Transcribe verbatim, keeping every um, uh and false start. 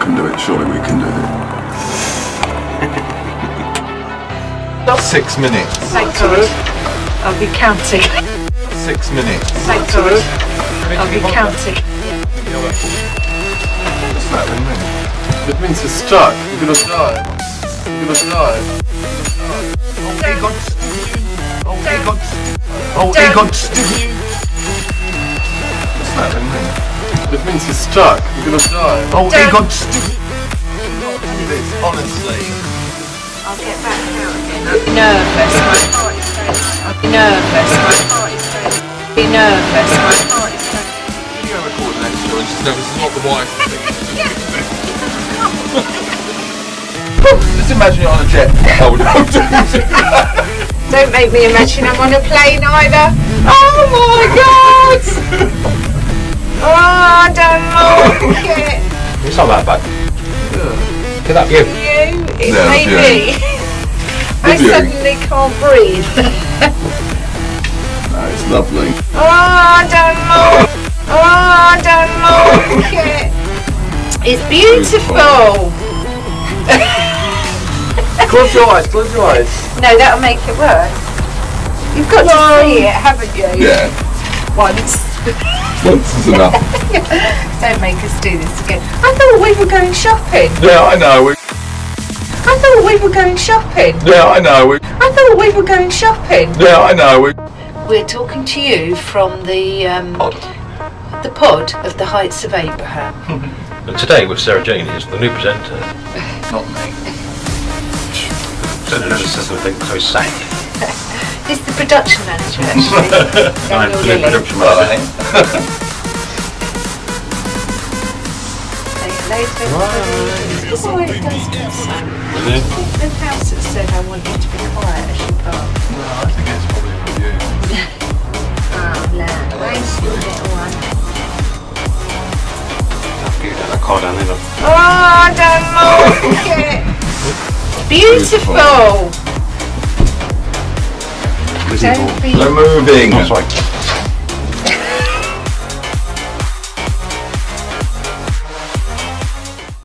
can do it. Surely we can do it. That's six minutes. Thank God. I'll be counting. Six minutes. Thank God. I'll be counting. What's that then, mate? It means you're stuck. You're gonna die. You're gonna die. Oh, Egon. Oh, Egon. Oh, Don't. Egon. What's that then, mate? It means you're stuck. You're gonna die. Oh, Don't. Egon. This, honestly. I'll get back out again. I'll be nervous. My heart is going. I'll be nervous. My heart is going. I'll be nervous. My heart is going. You go record an extra and just know this is not the wife thing. Just imagine you're on a jet. Oh, no. Don't make me imagine I'm on a plane either. Oh my God! Oh, I don't like it. It's not that bad. Could that be you? You, it No, may yeah. be. I Would you? suddenly can't breathe. No, it's lovely. Oh, I don't like. Oh, I don't like it. It's beautiful. Close your eyes, close your eyes. No, that'll make it worse. You've got to see it, haven't you? Yeah. Once. Once is enough. Don't make us do this again. I thought we were going shopping. Yeah, I know. We, I thought we were going shopping. yeah, I know. We, I thought we were going shopping. yeah, I know. We, We're talking to you from the um, Pod. the pod of the Heights of Abraham. And today with Sarah Jane is the new presenter. not me. So there's something so sad. He's the production manager, actually. I'm Daniel the new Lilly. production Well, manager. eh? Say hello to everybody. It's always goes to sun. The house that said I want you to be quiet as you park. No, I think it's probably with you. Oh, no. Where's the little one? Get that car down there. Oh, I don't like it. Beautiful. Don't be. They're moving. Oh, sorry.